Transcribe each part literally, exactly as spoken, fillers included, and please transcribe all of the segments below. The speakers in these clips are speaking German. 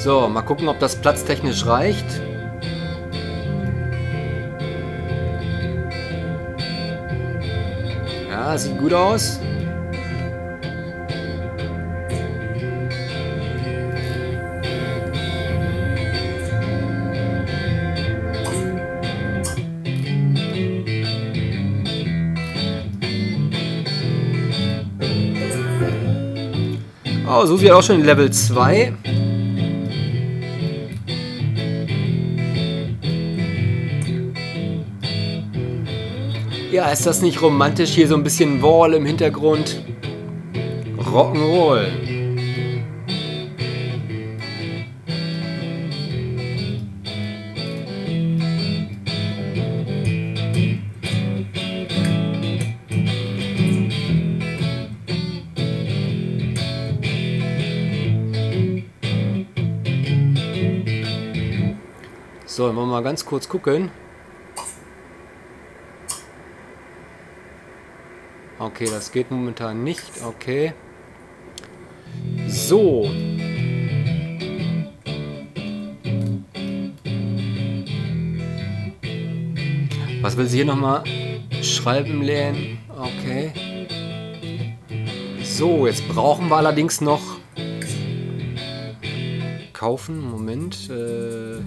So, mal gucken, ob das platztechnisch reicht. Ja, sieht gut aus. Oh, Susi hat auch schon Level zwei. Ja, ist das nicht romantisch? Hier so ein bisschen Wall im Hintergrund. Rock'n'Roll. So, wollen wir mal ganz kurz gucken. Okay, das geht momentan nicht. Okay. So. Was will sie hier nochmal schreiben lernen? Okay. So, jetzt brauchen wir allerdings noch kaufen. Moment. Äh,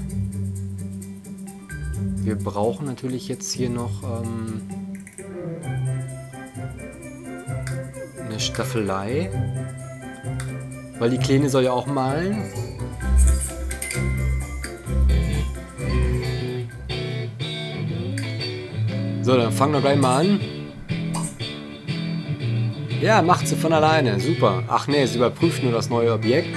wir brauchen natürlich jetzt hier noch ähm, eine Staffelei. Weil die Kleine soll ja auch malen. So, dann fangen wir gleich mal an. Ja, macht sie von alleine. Super. Ach nee, sie überprüft nur das neue Objekt.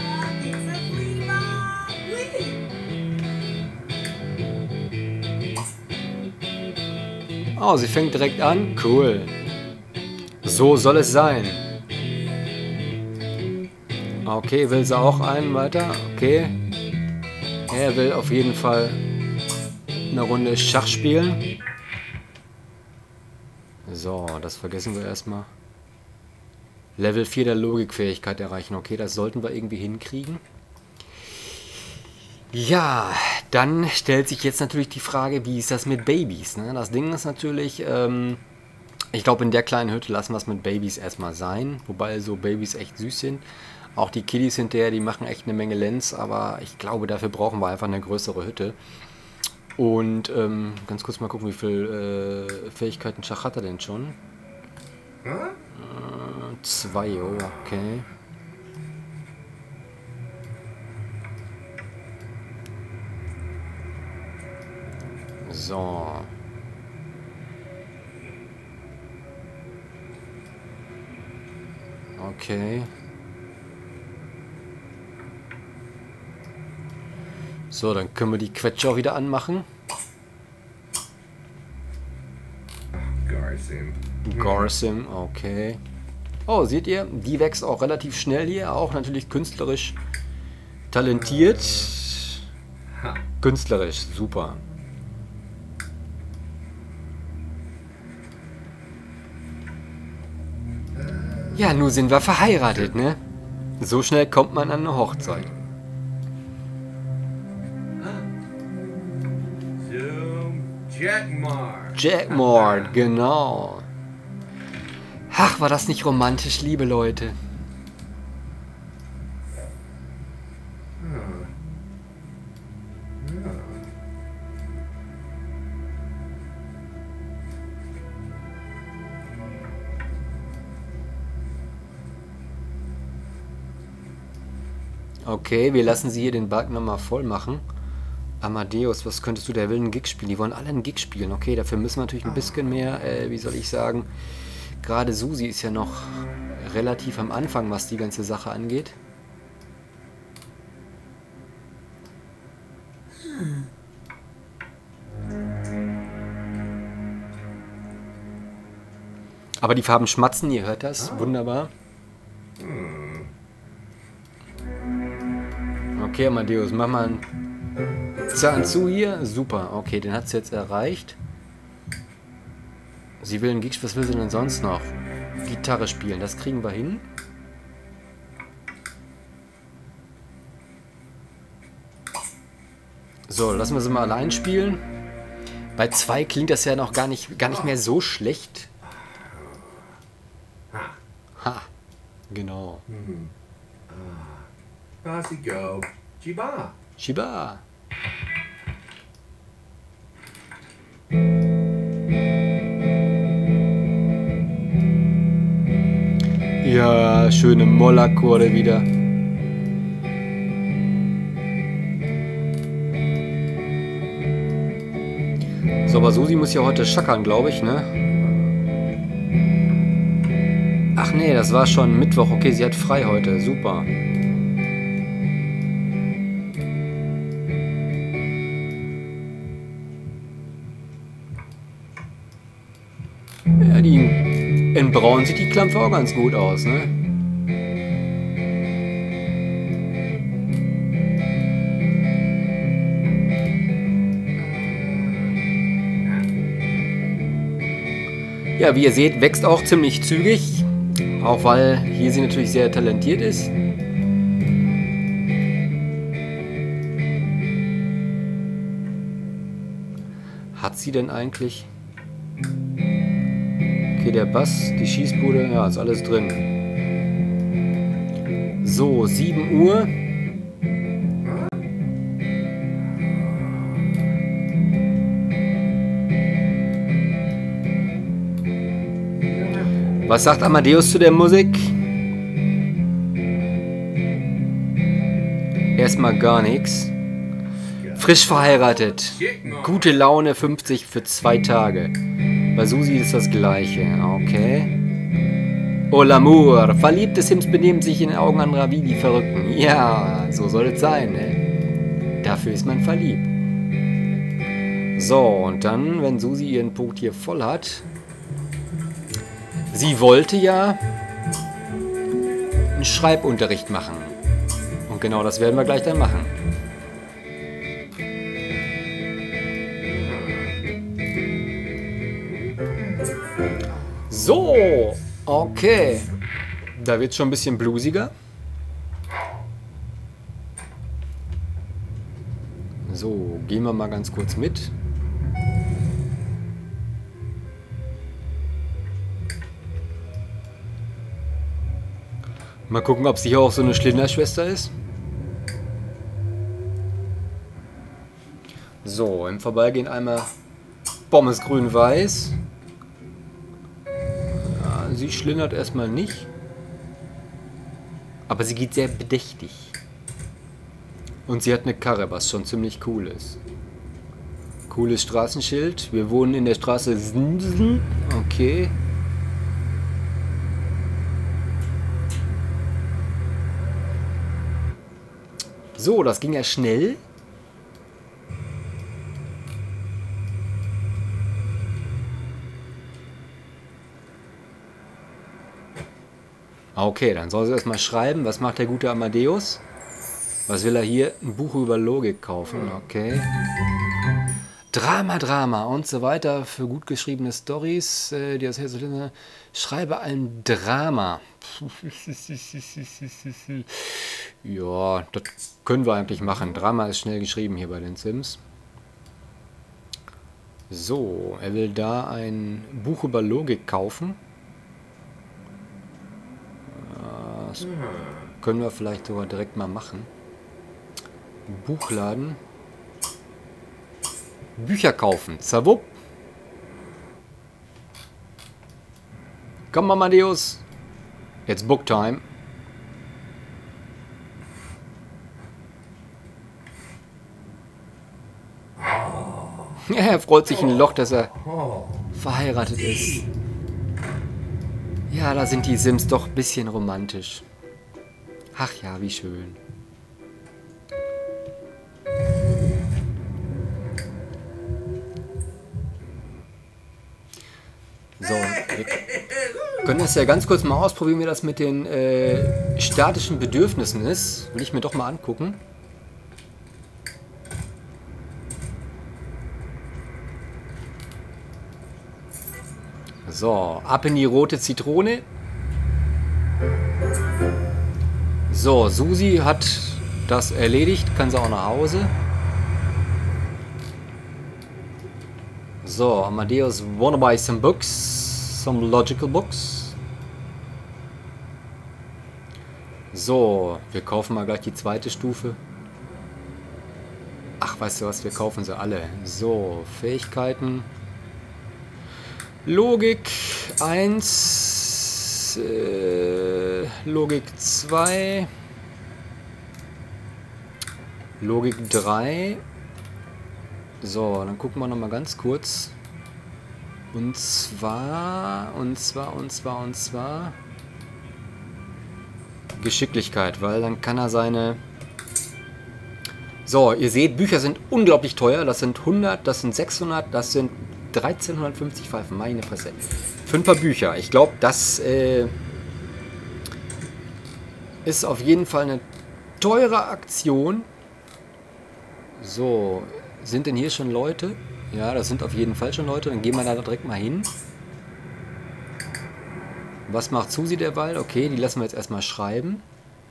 Oh, sie fängt direkt an. Cool. So soll es sein. Okay, will sie auch einen weiter? Okay. Er will auf jeden Fall eine Runde Schach spielen. So, das vergessen wir erstmal. Level vier der Logikfähigkeit erreichen. Okay, das sollten wir irgendwie hinkriegen. Ja, dann stellt sich jetzt natürlich die Frage, wie ist das mit Babys? Ne? Das Ding ist natürlich, ähm, ich glaube, in der kleinen Hütte lassen wir es mit Babys erstmal sein. Wobei so Babys echt süß sind. Auch die Kiddies hinterher, die machen echt eine Menge Lens. Aber ich glaube, dafür brauchen wir einfach eine größere Hütte. Und ähm, ganz kurz mal gucken, wie viel äh, Fähigkeiten Schach hat er denn schon? Hm? Äh, zwei, oh, okay. So. Okay. So, dann können wir die Quetsche auch wieder anmachen. Garsim. Garsim, okay. Oh, seht ihr, die wächst auch relativ schnell hier. Auch natürlich künstlerisch talentiert. Künstlerisch, super. Ja, nun sind wir verheiratet, ne? So schnell kommt man an eine Hochzeit. Jackmart. Jackmart, genau. Ach, war das nicht romantisch, liebe Leute. Okay, wir lassen sie hier den Balken nochmal voll machen. Amadeus, was könntest du? Der will einen Gig spielen. Die wollen alle einen Gig spielen. Okay, dafür müssen wir natürlich ein bisschen mehr, äh, wie soll ich sagen, gerade Susi ist ja noch relativ am Anfang, was die ganze Sache angeht. Aber die Farben schmatzen, ihr hört das. Wunderbar. Okay, Amadeus, mach mal einen Zahn zu hier. Super, okay, den hat sie jetzt erreicht. Sie will einen Gig, was will sie denn sonst noch? Gitarre spielen, das kriegen wir hin. So, lassen wir sie mal allein spielen. Bei zwei klingt das ja noch gar nicht, gar nicht mehr so schlecht. Ha, genau. Basigo. Chiba. Shiba. Ja, schöne Mollakkorde wieder. So, aber Susi muss ja heute schackern, glaube ich, ne? Ach nee, das war schon Mittwoch. Okay, sie hat frei heute. Super. Ja, die... In Braun sieht die Klampfe auch ganz gut aus, ne? Ja, wie ihr seht, wächst auch ziemlich zügig. Auch weil hier sie natürlich sehr talentiert ist. Hat sie denn eigentlich... Okay, der Bass, die Schießbude, ja, ist alles drin. So, sieben Uhr. Was sagt Amadeus zu der Musik? Erstmal gar nichts. Frisch verheiratet. Gute Laune fünfzig für zwei Tage. Bei Susi ist das gleiche. Okay. Oh l'amour. Verliebte Sims benehmen sich in den Augen anderer wie die Verrückten. Ja, so soll es sein, ne? Dafür ist man verliebt. So, und dann, wenn Susi ihren Punkt hier voll hat... Sie wollte ja einen Schreibunterricht machen. Und genau das werden wir gleich dann machen. So, okay. Da wird es schon ein bisschen bluesiger. So, gehen wir mal ganz kurz mit. Mal gucken, ob sie hier auch so eine Schlinderschwester ist. So, im Vorbeigehen einmal Pommes grün-weiß. Ja, sie schlindert erstmal nicht. Aber sie geht sehr bedächtig. Und sie hat eine Karre, was schon ziemlich cool ist. Cooles Straßenschild. Wir wohnen in der Straße. Okay. So, das ging ja schnell. Okay, dann soll sie erstmal schreiben. Was macht der gute Amadeus? Was will er hier? Ein Buch über Logik kaufen. Okay. Drama, Drama und so weiter für gut geschriebene Storys. Äh, die das Schreibe ein Drama. Ja, das können wir eigentlich machen. Drama ist schnell geschrieben hier bei den Sims. So, er will da ein Buch über Logik kaufen. Das können wir vielleicht sogar direkt mal machen. Buchladen. Bücher kaufen. Zawupp. Komm, Amadeus. Jetzt Booktime. Er freut sich ein Loch, dass er verheiratet ist. Ja, da sind die Sims doch ein bisschen romantisch. Ach ja, wie schön. So, wir können das ja ganz kurz mal ausprobieren, wie das mit den äh, statischen Bedürfnissen ist. Will ich mir doch mal angucken. So, ab in die rote Zitrone. So, Susi hat das erledigt. Kann sie auch nach Hause. So, Amadeus wanna buy some books, some logical books. So, wir kaufen mal gleich die zweite Stufe. Ach, weißt du was, wir kaufen sie alle. So, Fähigkeiten. Logik eins, äh, Logik zwei, Logik drei. So, dann gucken wir noch mal ganz kurz. Und zwar, und zwar, und zwar, und zwar Geschicklichkeit, weil dann kann er seine... So, ihr seht, Bücher sind unglaublich teuer. Das sind hundert, das sind sechshundert, das sind dreizehnhundertfünfzig Pfeifen. Meine Fresse. Für ein paar Bücher. Ich glaube, das äh, ist auf jeden Fall eine teure Aktion. So, sind denn hier schon Leute? Ja, das sind auf jeden Fall schon Leute. Dann gehen wir da direkt mal hin. Was macht Susi derweil? Okay, die lassen wir jetzt erstmal schreiben.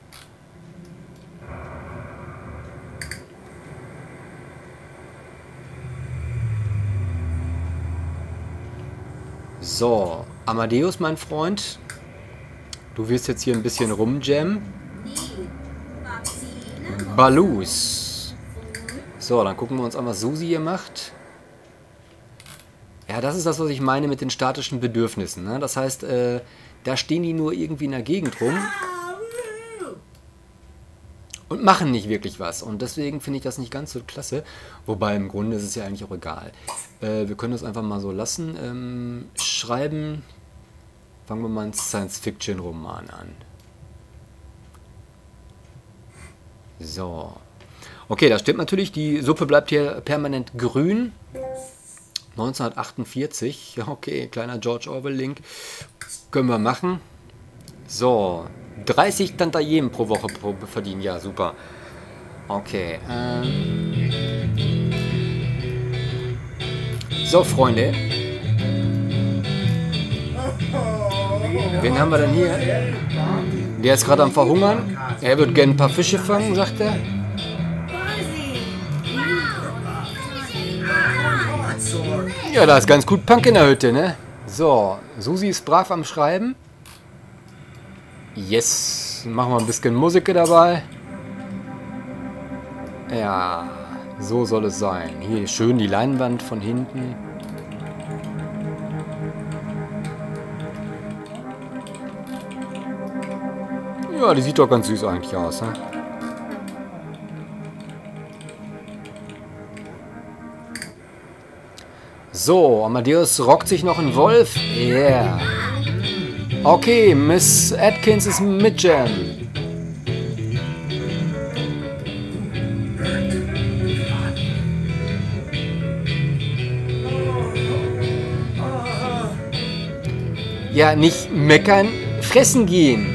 So, Amadeus, mein Freund. Du wirst jetzt hier ein bisschen rumjammen. Balus. So, dann gucken wir uns an, was Susi hier macht. Ja, das ist das, was ich meine mit den statischen Bedürfnissen. Ne? Das heißt, äh, da stehen die nur irgendwie in der Gegend rum und machen nicht wirklich was. Und deswegen finde ich das nicht ganz so klasse. Wobei im Grunde ist es ja eigentlich auch egal. Äh, wir können das einfach mal so lassen. Ähm, schreiben. Fangen wir mal einen Science-Fiction-Roman an. So. Okay, das stimmt natürlich. Die Suppe bleibt hier permanent grün. neunzehnhundertachtundvierzig. Okay, kleiner George Orwell-Link. Können wir machen. So. dreißig Tantiemen pro Woche pro verdienen. Ja, super. Okay. Ähm. So, Freunde. Wen haben wir denn hier? Der ist gerade am Verhungern. Er wird gerne ein paar Fische fangen, sagt er. Ja, da ist ganz gut Punk in der Hütte, ne? So, Susi ist brav am Schreiben. Yes, machen wir ein bisschen Musik dabei. Ja, so soll es sein. Hier schön die Leinwand von hinten. Ja, die sieht doch ganz süß eigentlich aus, ne? So, Amadeus rockt sich noch ein Wolf. Yeah. Okay, Miss Atkins ist mit Jam. Ja, nicht meckern, fressen gehen.